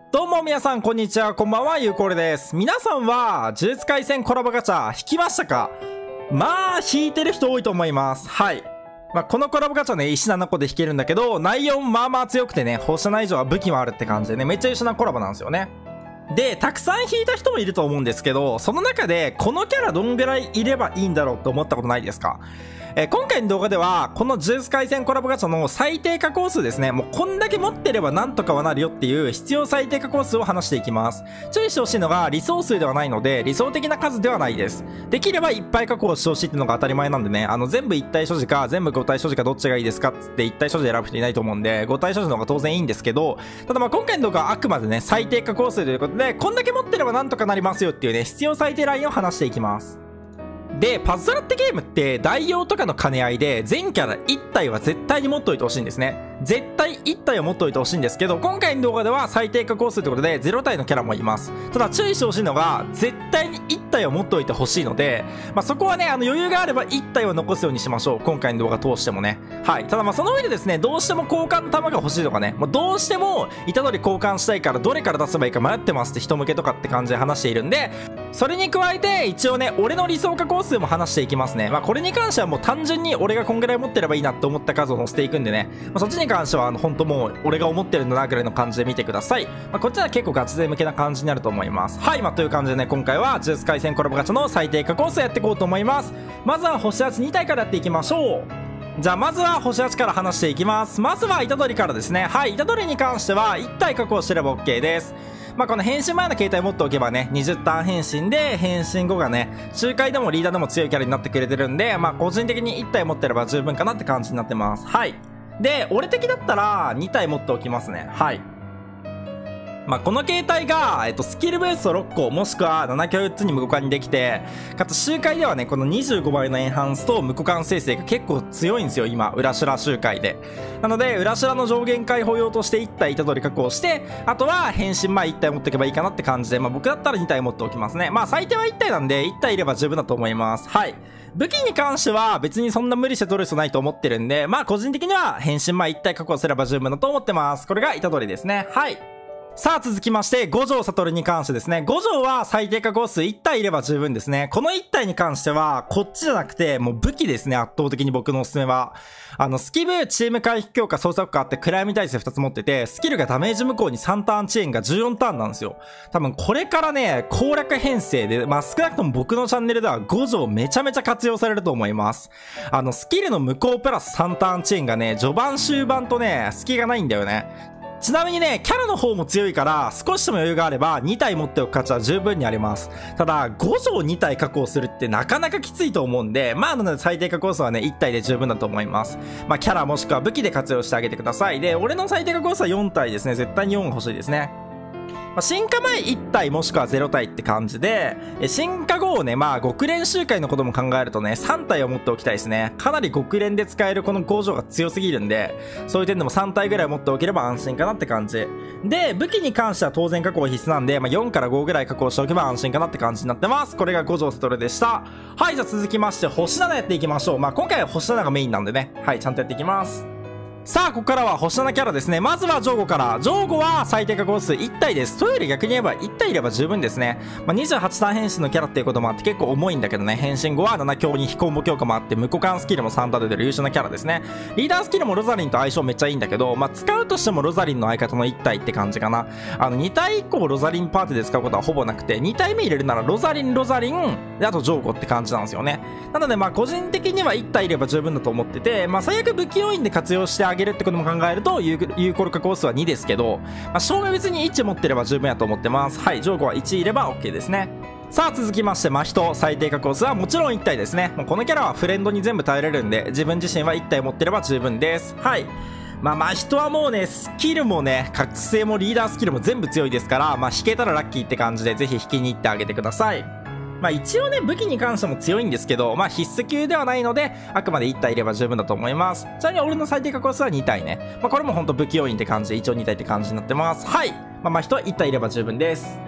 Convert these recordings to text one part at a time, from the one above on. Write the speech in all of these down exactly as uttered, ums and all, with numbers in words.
どうも皆さんこんにちは、こんばんは、ゆうこれです。皆さんは呪術廻戦コラボガチャ引きましたか？まあ引いてる人多いと思います。はい。まあこのコラボガチャね、石ななこで引けるんだけど、内容まあまあ強くてね、放射な以上は武器もあるって感じでね、めっちゃ優秀なコラボなんですよね。で、たくさん引いた人もいると思うんですけど、その中でこのキャラどんぐらいいればいいんだろうって思ったことないですか？えー、今回の動画ではこの呪術廻戦コラボガチャの最低加工数ですね、もうこんだけ持ってればなんとかはなるよっていう必要最低加工数を話していきます。注意してほしいのが理想数ではないので、理想的な数ではないです。できればいっぱい加工してほしいっていうのが当たり前なんでね、あの全部一体所持か全部五体所持かどっちがいいですかっつって一体所持選ぶ人いないと思うんで、五体所持の方が当然いいんですけど、ただまあ今回の動画はあくまでね最低加工数ということで、こんだけ持ってればなんとかなりますよっていうね必要最低ラインを話していきます。で、パズドラってゲームって代用とかの兼ね合いで全キャラいち体は絶対に持っといてほしいんですね。絶対いち体を持っといてほしいんですけど、今回の動画では最低加工数ということでゼロ体のキャラもいます。ただ注意してほしいのが絶対にいち体を持っといてほしいので、まあ、そこはねあの余裕があればいち体は残すようにしましょう。今回の動画通してもね。はい。ただまあその上でですね、どうしても交換の玉が欲しいとかね、もうどうしても虎杖交換したいからどれから出せばいいか迷ってますって人向けとかって感じで話しているんで、それに加えて一応ね俺の理想加工数も話していきますね。まあこれに関してはもう単純に俺がこんぐらい持ってればいいなって思った数を載せていくんでね、まあ、そっちに関してはあの本当もう俺が思ってるんだなぐらいの感じで見てください。まあ、こっちは結構ガチ勢向けな感じになると思います。はい。まあという感じでね、今回は呪術廻戦コラボガチャの最低加工数やっていこうと思います。まずは星はちに体からやっていきましょう。じゃあまずは星はちから話していきます。まずは虎杖からですね。はい。虎杖に関してはいち体加工してれば OK です。まあこの変身前の携帯持っておけばね、にじゅうターン変身で、変身後がね、周回でもリーダーでも強いキャラになってくれてるんで、まあ個人的にいち体持ってれば十分かなって感じになってます。はい。で、俺的だったらに体持っておきますね。はい。まあ、この携帯が、えっと、スキルブーストろっこ、もしくはなな強よっつに無互換にできて、かつ周回ではね、このにじゅうごばいのエンハンスと無互換生成が結構強いんですよ、今、裏修羅周回で。なので、裏修羅の上限解放用としていち体虎杖確保して、あとは変身前いち体持っておけばいいかなって感じで、まあ、僕だったらに体持っておきますね。まあ、最低はいち体なんで、いち体いれば十分だと思います。はい。武器に関しては別にそんな無理して取る必要ないと思ってるんで、まあ個人的には変身前いち体確保すれば十分だと思ってます。これが虎杖ですね。はい。さあ続きまして、五条悟に関してですね。五条は最低加工数いち体いれば十分ですね。このいち体に関しては、こっちじゃなくて、もう武器ですね。圧倒的に僕のおすすめは。あの、スキブ、チーム回避強化、操作効果あって暗闇耐性ふたつ持ってて、スキルがダメージ無効にさんターン遅延がじゅうよんターンなんですよ。多分これからね、攻略編成で、まあ少なくとも僕のチャンネルでは五条めちゃめちゃ活用されると思います。あの、スキルの無効プラスさんターン遅延がね、序盤終盤とね、隙がないんだよね。ちなみにね、キャラの方も強いから、少しでも余裕があれば、に体持っておく価値は十分にあります。ただ、五条に体確保するってなかなかきついと思うんで、まあ、なので最低加工数はね、いち体で十分だと思います。まあ、キャラもしくは武器で活用してあげてください。で、俺の最低加工数はよん体ですね。絶対によんが欲しいですね。まあ、進化前いち体もしくはゼロ体って感じで、進化後をね、まあ極連周回のことも考えるとね、さん体を持っておきたいですね。かなり極連で使えるこの工場が強すぎるんで、そういう点でもさん体ぐらい持っておければ安心かなって感じ。で、武器に関しては当然加工必須なんで、まあ、よんからごぐらい加工しておけば安心かなって感じになってます。これが五条悟でした。はい、じゃあ続きまして、星ななやっていきましょう。まあ今回は星なながメインなんでね、はい、ちゃんとやっていきます。さあ、ここからは星ななキャラですね。まずはジョーゴから。ジョーゴは最低加工数いち体です。というより逆に言えばいち体いれば十分ですね。まあ、にじゅうはちターン変身のキャラっていうこともあって結構重いんだけどね。変身後はなな強に非コンボ強化もあって無互換スキルもさんタで出る優秀なキャラですね。リーダースキルもロザリンと相性めっちゃいいんだけど、まあ、使うとしてもロザリンの相方のいち体って感じかな。あのに体以降ロザリンパーティーで使うことはほぼなくて、に体目入れるならロザリン、ロザリン、であとジョーゴって感じなんですよね。なのでまあ個人的にはいち体いれば十分だと思ってて、まあ最悪武器要員で活用してあげるってことも考えると有効加工数はにですけど、まあ、正味別にいち持ってれば十分やと思ってます。はい、ジョーゴはいちいれば OK ですね。さあ続きまして、真人最低加工数はもちろんいち体ですね。もうこのキャラはフレンドに全部耐えれるんで、自分自身はいち体持ってれば十分です。はい。まあまあ人はもうね、スキルもね、覚醒もリーダースキルも全部強いですから、まあ引けたらラッキーって感じでぜひ引きに行ってあげてください。まあ一応ね、武器に関しても強いんですけど、まあ必須級ではないので、あくまでいち体いれば十分だと思います。ちなみに俺の最低加工数はに体ね。まあこれもほんと武器要員って感じで、一応に体って感じになってます。はい。まあまあ人はいち体いれば十分です。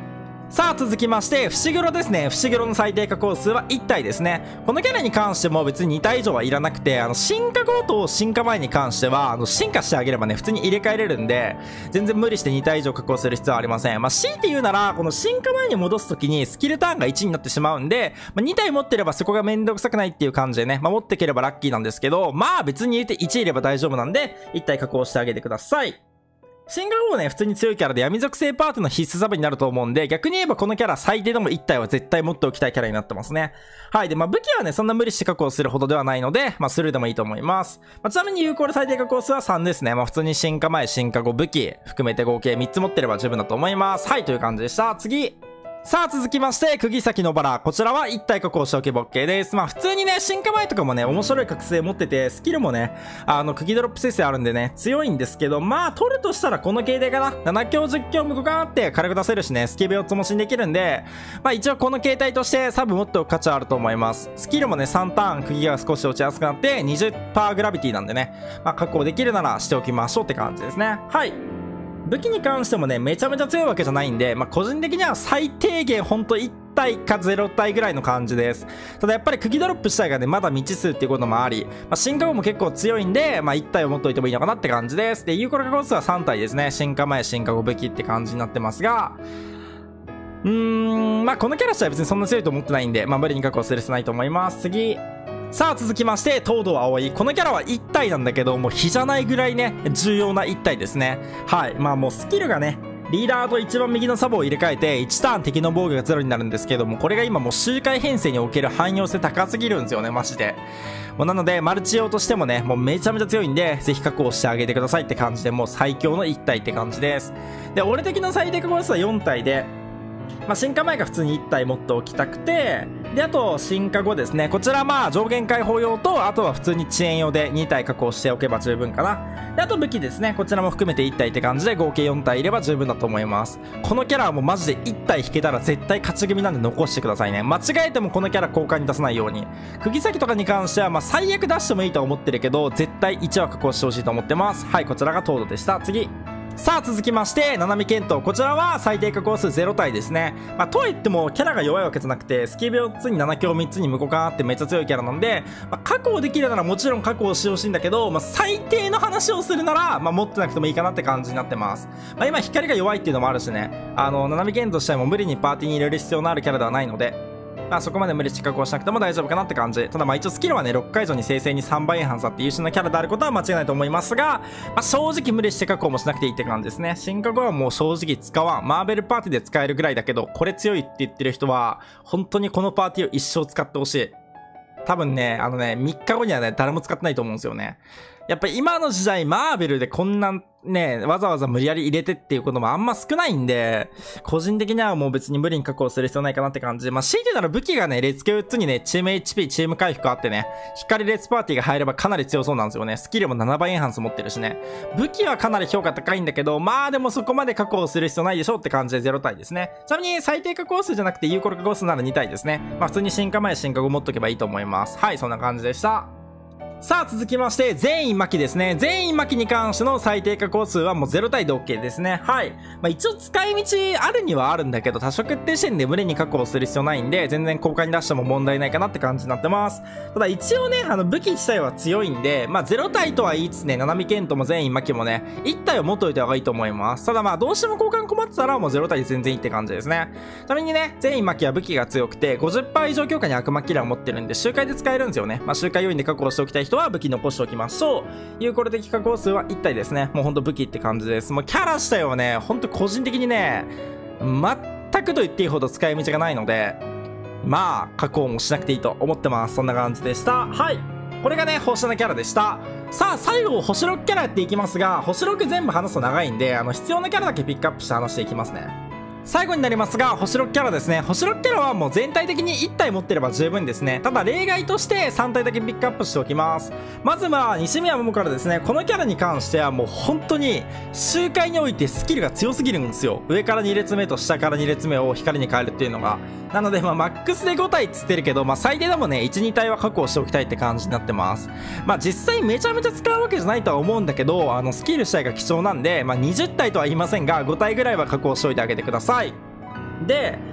さあ続きまして、伏黒ですね。伏黒の最低加工数はいち体ですね。このキャラに関しても別にに体以上はいらなくて、あの、進化後と進化前に関しては、あの、進化してあげればね、普通に入れ替えれるんで、全然無理してに体以上加工する必要はありません。まあ、強いて言うなら、この進化前に戻すときにスキルターンがいちになってしまうんで、まあ、に体持ってればそこがめんどくさくないっていう感じでね、まあ、持ってければラッキーなんですけど、まあ別に言うていちいれば大丈夫なんで、いち体加工してあげてください。進化後ね、普通に強いキャラで闇属性パートの必須サブになると思うんで、逆に言えばこのキャラ最低でもいち体は絶対持っておきたいキャラになってますね。はい。で、まあ武器はね、そんな無理して確保するほどではないので、まあスルーでもいいと思います。まあ、ちなみに有効で最低確保数はさんですね。まあ普通に進化前、進化後、武器含めて合計みっつ持ってれば十分だと思います。はい、という感じでした。次。さあ続きまして、釘崎のバラ。こちらはいち体加工しておけば OK です。まあ普通にね、進化前とかもね、面白い覚醒持ってて、スキルもね、あの、釘ドロップ生成あるんでね、強いんですけど、まあ取るとしたらこの形態かな。なな強じゅっ強無効化あって軽く出せるしね、スケベをつもしにできるんで、まあ一応この形態としてサブ持っておく価値はあると思います。スキルもね、さんターン釘が少し落ちやすくなって、にじゅっパーセント グラビティなんでね、まあ確保できるならしておきましょうって感じですね。はい。武器に関してもね、めちゃめちゃ強いわけじゃないんで、まあ、個人的には最低限ほんといち体かゼロ体ぐらいの感じです。ただやっぱり釘ドロップ自体がね、まだ未知数っていうこともあり、まあ、進化後も結構強いんで、まあ、いち体を持っといてもいいのかなって感じです。で、有効加工数はさん体ですね。進化前、進化後武器って感じになってますが、うーん、まあ、このキャラ自体は別にそんな強いと思ってないんで、まあ、無理に確保する必要ないと思います。次。さあ続きまして、東堂葵。このキャラはいち体なんだけど、もう比じゃないぐらいね、重要ないち体ですね。はい。まあもうスキルがね、リーダーと一番右のサブを入れ替えて、いちターン敵の防御がゼロになるんですけども、これが今もう周回編成における汎用性高すぎるんですよね、マジで。もうなので、マルチ用としてもね、もうめちゃめちゃ強いんで、ぜひ確保してあげてくださいって感じで、もう最強のいち体って感じです。で、俺的な最低確保数はよん体で、まあ、進化前が普通にいち体持っておきたくて、で、あと、進化後ですね。こちらまあ上限解放用と、あとは普通に遅延用でに体確保しておけば十分かな。で、あと武器ですね。こちらも含めていち体って感じで合計よん体いれば十分だと思います。このキャラはもうマジでいち体引けたら絶対勝ち組なんで残してくださいね。間違えてもこのキャラ交換に出さないように。釘崎とかに関してはまあ最悪出してもいいとは思ってるけど、絶対いちは確保してほしいと思ってます。はい、こちらが東堂でした。次。さあ続きまして、七海健人。こちらは最低加工数ゼロ体ですね。まあ、とはいってもキャラが弱いわけじゃなくて、スキルよっつになな強みっつに無効化あってめっちゃ強いキャラなんで、まあ、確保できるならもちろん確保してほしいんだけど、まあ、最低の話をするなら、まあ、持ってなくてもいいかなって感じになってます。まあ、今光が弱いっていうのもあるしね、あの、七海健人としても無理にパーティーに入れる必要のあるキャラではないので、まあそこまで無理して加工しなくても大丈夫かなって感じ。ただまあ一応スキルはね、ろっか以上に生成にさんばいエンハンサーって優秀なキャラであることは間違いないと思いますが、まあ正直無理して加工もしなくていいって感じですね。進化後はもう正直使わん。マーベルパーティーで使えるぐらいだけど、これ強いって言ってる人は、本当にこのパーティーを一生使ってほしい。多分ね、あのね、みっかごにはね、誰も使ってないと思うんですよね。やっぱ今の時代、マーベルでこんなね、わざわざ無理やり入れてっていうこともあんま少ないんで、個人的にはもう別に無理に確保する必要ないかなって感じで、まあ、強いてなら武器がね、列強よっつにね、チーム エイチピー、チーム回復あってね、光列パーティーが入ればかなり強そうなんですよね。スキルもななばいエンハンス持ってるしね。武器はかなり評価高いんだけど、まあでもそこまで確保する必要ないでしょって感じでゼロ体ですね。ちなみに最低確保数じゃなくて有効確保数ならに体ですね。まあ普通に進化前、進化後持っとけばいいと思います。はい、そんな感じでした。さあ続きまして、全員巻きですね。全員巻きに関しての最低加工数はもうゼロ体で OK ですね。はい。まあ一応使い道あるにはあるんだけど、多色って時点で無理に確保する必要ないんで、全然交換に出しても問題ないかなって感じになってます。ただ一応ね、あの武器自体は強いんで、まあゼロ体とは言いつつね、七海健人も全員巻きもね、いち体を持っといた方がいいと思います。ただまあどうしても交換困ってたらもうゼロ体で全然いいって感じですね。ちなみにね、全員巻きは武器が強くて、ごじゅっパーセント 以上強化に悪魔キラーを持ってるんで、周回で使えるんですよね。まあ周回要員で確保しておきたい人は武器残しておきましょう。有効的加工数はいち体ですね。もうほんと武器って感じです。もうキャラ自体はね、ほんと個人的にね、全くと言っていいほど使い道がないので、まあ、加工もしなくていいと思ってます。そんな感じでした。はい。これがね、星なキャラでした。さあ、最後、星ろくキャラやっていきますが、星ろく全部話すと長いんで、あの、必要なキャラだけピックアップして話していきますね。最後になりますが、星ろくキャラですね。星ろくキャラはもう全体的にいち体持ってれば十分ですね。ただ例外としてさん体だけピックアップしておきます。まずは西宮桃からですね、このキャラに関してはもう本当に周回においてスキルが強すぎるんですよ。上からに列目と下からに列目を光に変えるっていうのが。なのでまあマックスでご体っつってるけど、まあ最低でもね、いち、に体は確保しておきたいって感じになってます。まあ実際めちゃめちゃ使うわけじゃないとは思うんだけど、あのスキル自体が貴重なんで、まあにじゅう体とは言いませんが、ご体ぐらいは確保しておいてあげてください。で、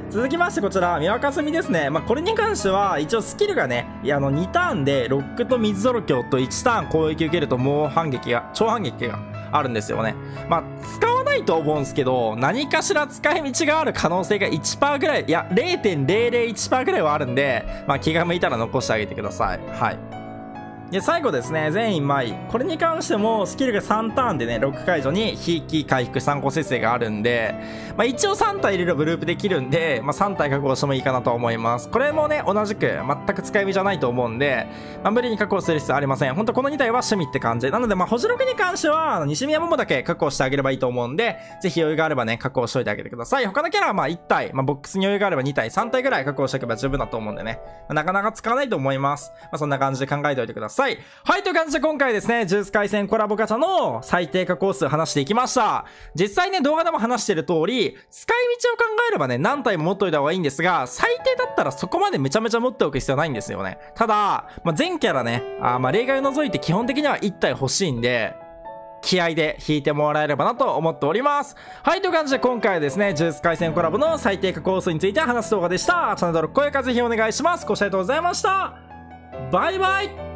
続きましてこちら、見若すみですね。まあ、これに関しては、一応スキルがね、いやあの、にターンで、ロックと水泥鏡といちターン攻撃受けると、もう反撃が、超反撃があるんですよね。まあ、使わないと思うんですけど、何かしら使い道がある可能性が いちパーセント ぐらい、いや、ゼロてんゼロゼロいちパーセント ぐらいはあるんで、まあ、気が向いたら残してあげてください。はい。で、最後ですね、全員舞。これに関しても、スキルがさんターンでね、ロック解除に、ひいき回復さん個節制があるんで、まあ一応さん体入れればループできるんで、まあさん体確保してもいいかなと思います。これもね、同じく、全く使い道じゃないと思うんで、まあ無理に確保する必要ありません。ほんとこのに体は趣味って感じ。なので、まあ星ろくに関しては、西宮桃だけ確保してあげればいいと思うんで、ぜひ余裕があればね、確保しといてあげてください。他のキャラはまあいち体、まあボックスに余裕があればに体、さん体ぐらい確保しておけば十分だと思うんでね、まあ、なかなか使わないと思います。まあそんな感じで考えておいてください。はい、という感じで今回ですね、呪術廻戦コラボガチャの最低確保数話していきました。実際ね、動画でも話してる通り、使い道を考えればね、何体も持っといた方がいいんですが、最低だったらそこまでめちゃめちゃ持っておく必要はないんですよね。ただ、まあ、全キャラね、あまあ例外を除いて基本的にはいち体欲しいんで、気合で引いてもらえればなと思っております。はい、という感じで今回はですね、呪術廻戦コラボの最低確保数について話す動画でした。チャンネル登録、高評価ぜひお願いします。ご視聴ありがとうございました。バイバイ。